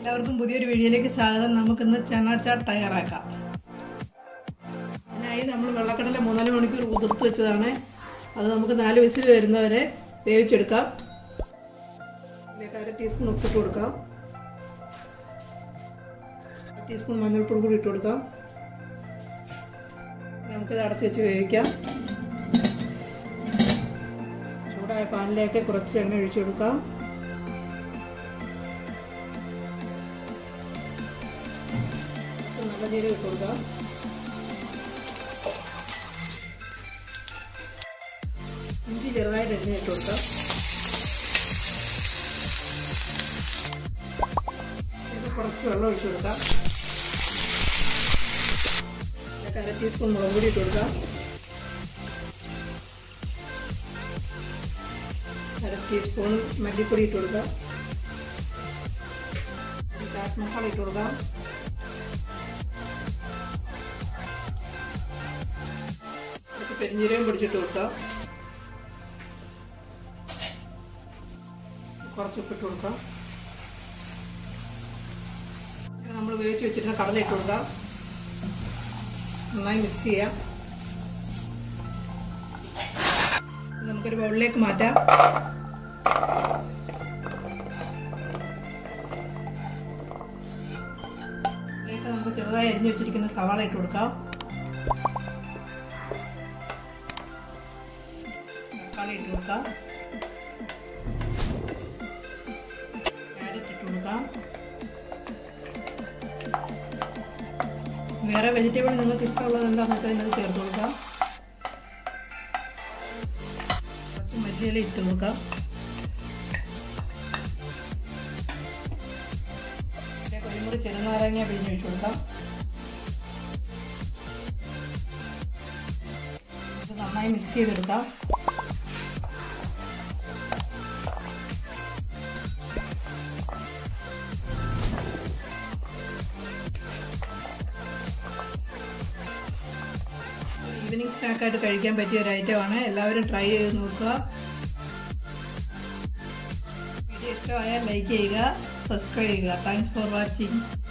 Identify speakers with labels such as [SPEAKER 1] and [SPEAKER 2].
[SPEAKER 1] എല്ലാവർക്കും പുതിയൊരു വീഡിയോയിലേക്ക് സ്വാഗതം. നമുക്കിന്ന് ചന ചാട്ട് തയ്യാറാക്കാം. അതിനായി നമ്മൾ വെള്ളക്കടല 3-4 മണിക്കൂർ കുതിർത്ത് വെച്ചതാണ്. അത് നമുക്ക് 4 വിസിൽ വരുന്നവരെ വേവിച്ചെടുക്കാം. ഇതിലേക്ക് 1/2 ടീസ്പൂൺ ഉപ്പിട്ട് കൊടുക്കാം. 1 ടീസ്പൂൺ മഞ്ഞൾപ്പൊടി കൂടി ഇട്ട് കൊടുക്കാം. നമുക്കിത് അടച്ച് വെച്ച് വേവിക്കാം. ചൂടായ പാനിലേക്ക് കുറച്ച് എണ്ണ ഒഴിച്ചു കൊടുക്കാം. നല്ല ജീരകം ഇട്ട് കൊടുക്കാം. ഇഞ്ചി ചെറുതായിട്ട് അരിഞ്ഞിട്ട് കൊടുക്കാം. കുറച്ച് വെള്ളം ഒഴിച്ചു കൊടുക്കാം. 1/2 ടീസ്പൂൺ മുളക് പൊടി ഇട്ട് കൊടുക്കാം. 1/2 ടീസ്പൂൺ മല്ലിപ്പൊടി ഇട്ട് കൊടുക്കാം. ചാറ്റ് മസാല ഇട്ട് കൊടുക്കാം. പെരിഞ്ജീരകം പൊടിച്ചിട്ട് കൊടുക്കാം. കുറച്ച് ഉപ്പിട്ട് കൊടുക്കാം. നമ്മൾ വേവിച്ച് വെച്ചിരുന്ന കടല ഇട്ട് കൊടുക്കാം. നന്നായി മിക്സ് ചെയ്യാം. നമുക്കൊരു ബൗളിലേക്ക് മാറ്റാം. ഇതിലേക്ക് നമുക്ക് ചെറുതായി അരിഞ്ഞു വെച്ചിരിക്കുന്ന സവാള ഇട്ട് കൊടുക്കാം. തക്കാളി ഇട്ട് കൊടുക്കാം. ക്യാരറ്റ് ഇട്ട് കൊടുക്കാം. വേറെ വെജിറ്റബിൾ നിങ്ങൾക്ക് ഇഷ്ടമുള്ളത് എന്താണെന്ന് വെച്ചാൽ അതിനകത്ത് ചേർത്ത് കൊടുക്കാം. കുറച്ച് മല്ലിയില ഇട്ട് കൊടുക്കാം. കുരുമുളക് ചെറുനാരങ്ങ പിഴിഞ്ഞ് ഒഴിച്ച് കൊടുക്കാം. ഇത് നന്നായി മിക്സ് ചെയ്തെടുക്കാം. ഈവനിങ് സ്നാക്കായിട്ട് കഴിക്കാൻ പറ്റിയ ഒരു ഐറ്റമാണ്. എല്ലാവരും ട്രൈ ചെയ്ത് നോക്കുക. വീഡിയോ ഇഷ്ടമായാൽ ലൈക്ക് ചെയ്യുക, സബ്സ്ക്രൈബ് ചെയ്യുക. Thanks for watching.